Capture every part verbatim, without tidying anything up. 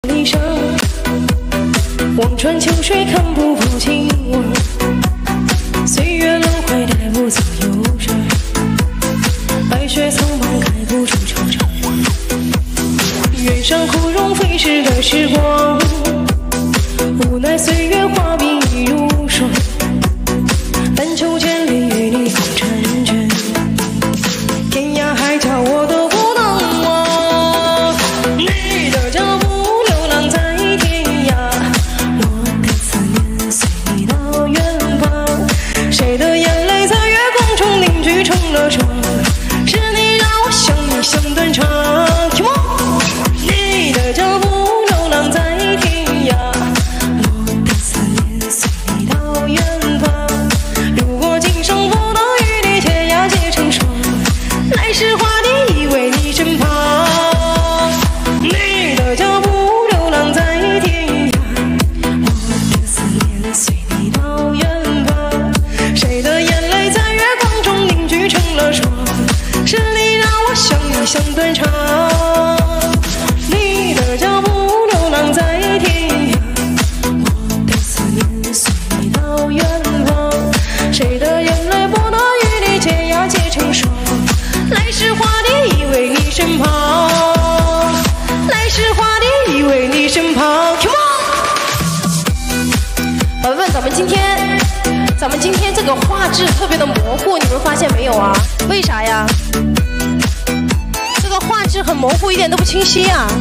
离殇，望穿秋水看不破情网，岁月轮回带不走忧伤，白雪苍茫开不出惆怅。远山枯荣飞逝的时光，无奈岁月化冰已如霜，但求千里与你共婵娟，天涯海角我都不能忘。你的脚步流浪在天涯，我的思念随你到远方，谁的眼泪在月光中凝聚成了霜，是你让我想你想断肠。你的脚步流浪在天涯，我的思念随你到远方，如果今生不能与你结呀结成双，来世化地依偎你身旁。你的脚步流浪在天涯，我的思念随你到远方，谁的眼泪在月光中凝聚成了霜，是你让我想你想断肠。你的脚步流浪在天涯，我的思念随你到远方，谁的眼泪不能与你结呀结成霜，来世化地依偎你身旁，来世化地依偎你身旁。 Come on， 宝贝们，咱们今天咱们今天这个画质特别的模糊，你们发现没有啊？为啥呀？这个画质很模糊，一点都不清晰啊！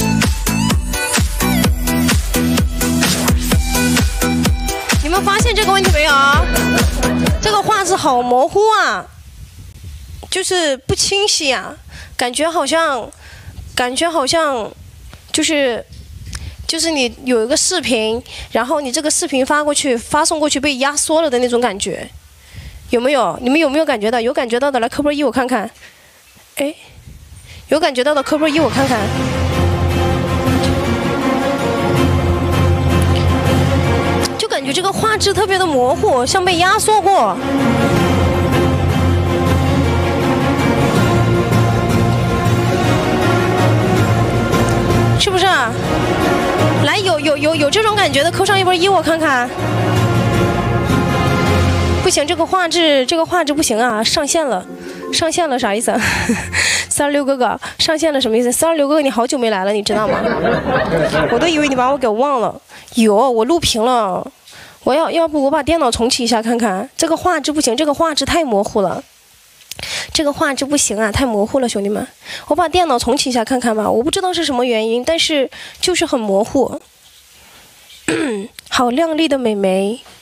你们发现这个问题没有啊？这个画质好模糊啊，就是不清晰啊，感觉好像，感觉好像，就是。 就是你有一个视频，然后你这个视频发过去、发送过去被压缩了的那种感觉，有没有？你们有没有感觉到？有感觉到的来扣波一我看看。哎，有感觉到的扣波一我看看。就感觉这个画质特别的模糊，像被压缩过。 是不是啊？来，有有有有这种感觉的，扣上一波一，我看看。不行，这个画质，这个画质不行啊！上线了，上线了，啥意思？三十六哥哥上线了什么意思？三十六哥哥，你好久没来了，你知道吗？我都以为你把我给忘了。有，我录屏了。我要要不我把电脑重启一下看看。这个画质不行，这个画质太模糊了。 这个画质不行啊，太模糊了，兄弟们！我把电脑重启一下看看吧，我不知道是什么原因，但是就是很模糊。好靓丽的美眉。